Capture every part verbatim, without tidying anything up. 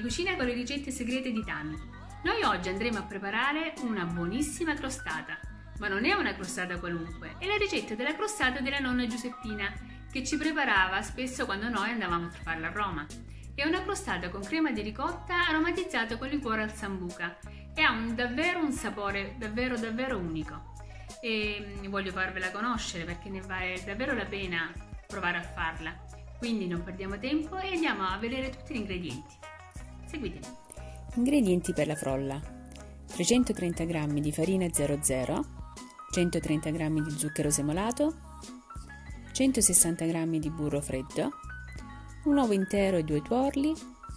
cucina con le ricette segrete di Tami. Noi oggi andremo a preparare una buonissima crostata, ma non è una crostata qualunque, è la ricetta della crostata della nonna Giuseppina, che ci preparava spesso quando noi andavamo a trovarla a Roma. È una crostata con crema di ricotta aromatizzata con liquore al sambuca e ha un, davvero un sapore davvero davvero unico. E voglio farvela conoscere perché ne vale davvero la pena provare a farla. Quindi non perdiamo tempo e andiamo a vedere tutti gli ingredienti. Seguitemi. Ingredienti per la frolla: trecentotrenta grammi di farina zero zero, centotrenta grammi di zucchero semolato, centosessanta grammi di burro freddo, un uovo intero e due tuorli,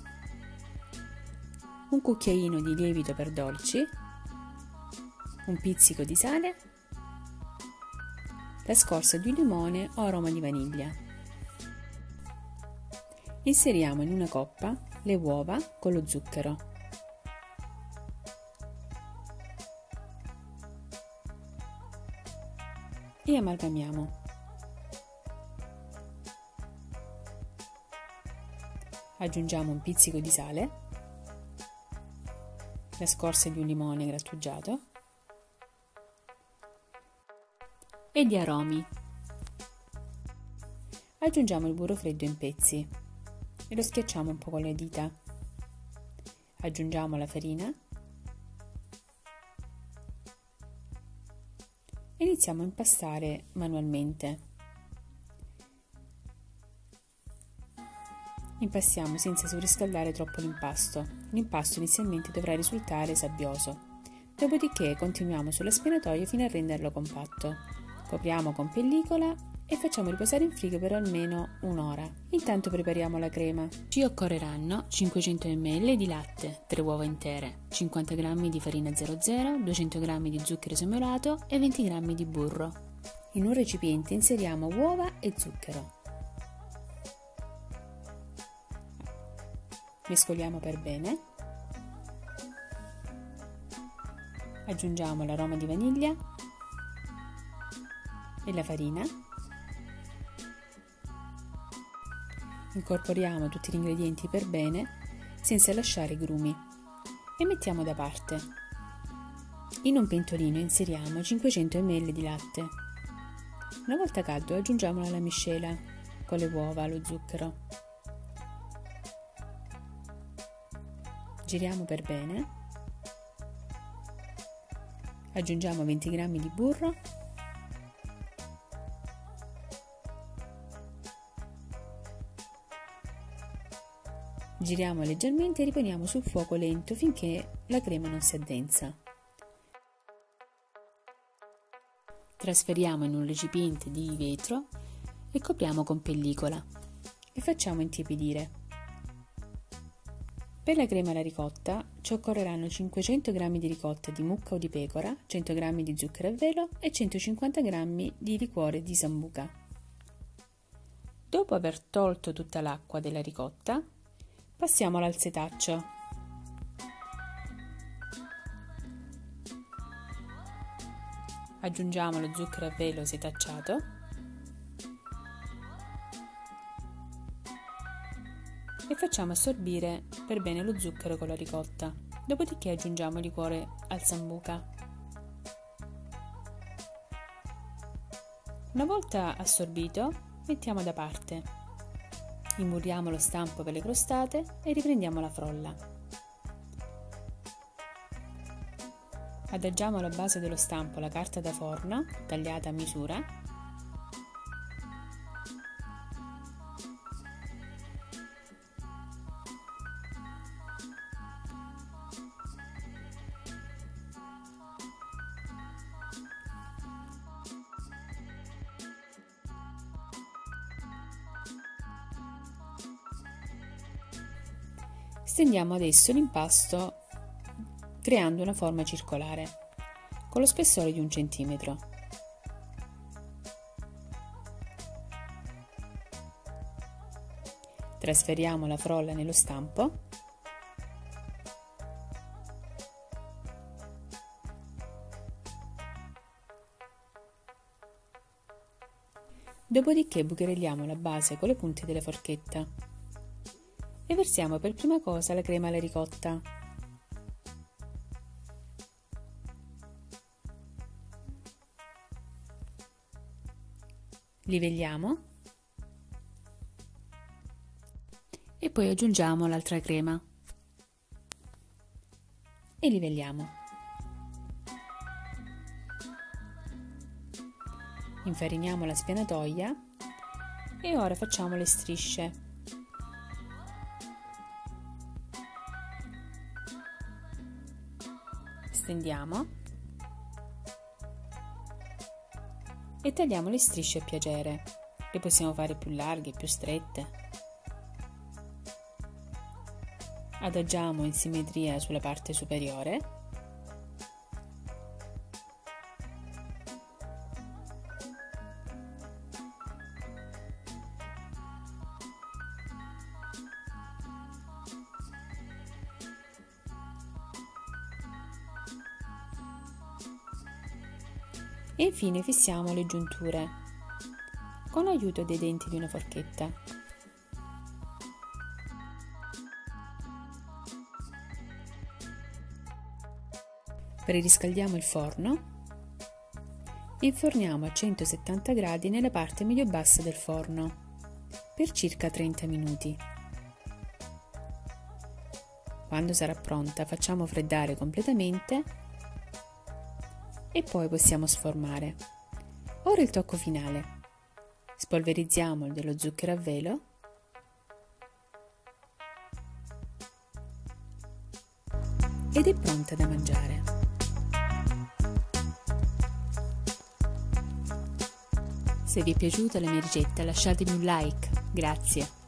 un cucchiaino di lievito per dolci, un pizzico di sale, la scorza di un limone o aroma di vaniglia. Inseriamo in una coppa le uova con lo zucchero. E amalgamiamo. Aggiungiamo un pizzico di sale, la scorza di un limone grattugiato e di aromi. Aggiungiamo il burro freddo in pezzi e lo schiacciamo un po' con le dita. Aggiungiamo la farina e iniziamo a impastare manualmente. Impastiamo senza surriscaldare troppo l'impasto. L'impasto inizialmente dovrà risultare sabbioso, dopodiché continuiamo sulla spianatoia fino a renderlo compatto. Copriamo con pellicola e facciamo riposare in frigo per almeno un'ora. Intanto prepariamo la crema. Ci occorreranno cinquecento millilitri di latte, tre uova intere, cinquanta grammi di farina zero zero, duecento grammi di zucchero semolato e venti grammi di burro. In un recipiente inseriamo uova e zucchero. Mescoliamo per bene. Aggiungiamo l'aroma di vaniglia e la farina. Incorporiamo tutti gli ingredienti per bene senza lasciare grumi e mettiamo da parte. In un pentolino inseriamo cinquecento millilitri di latte. Una volta caldo aggiungiamolo alla miscela con le uova, lo zucchero. Giriamo per bene. Aggiungiamo venti grammi di burro. Giriamo leggermente e riponiamo sul fuoco lento finché la crema non si addensa. Trasferiamo in un recipiente di vetro e copriamo con pellicola e facciamo intiepidire. Per la crema alla ricotta ci occorreranno cinquecento grammi di ricotta di mucca o di pecora, cento grammi di zucchero a velo e centocinquanta grammi di liquore di sambuca. Dopo aver tolto tutta l'acqua della ricotta, passiamola al setaccio. Aggiungiamo lo zucchero a velo setacciato e facciamo assorbire per bene lo zucchero con la ricotta. Dopodiché aggiungiamo il liquore al sambuca. Una volta assorbito, mettiamo da parte. Imburiamo lo stampo per le crostate e riprendiamo la frolla. Adagiamo alla base dello stampo la carta da forno tagliata a misura . Stendiamo adesso l'impasto creando una forma circolare con lo spessore di un centimetro. Trasferiamo la frolla nello stampo dopodiché bucherelliamo la base con le punte della forchetta e versiamo per prima cosa la crema alla ricotta. Livelliamo e poi aggiungiamo l'altra crema e livelliamo. Infariniamo la spianatoia e ora facciamo le strisce. Stendiamo e tagliamo le strisce a piacere. Le possiamo fare più larghe, più strette. Adagiamo in simmetria sulla parte superiore. E infine fissiamo le giunture con l'aiuto dei denti di una forchetta. Preriscaldiamo il forno e inforniamo a centosettanta gradi nella parte medio-bassa del forno per circa trenta minuti. Quando sarà pronta facciamo freddare completamente e poi possiamo sformare. Ora il tocco finale. Spolverizziamo dello zucchero a velo ed è pronta da mangiare. Se vi è piaciuta la mia ricetta lasciatemi un like, grazie.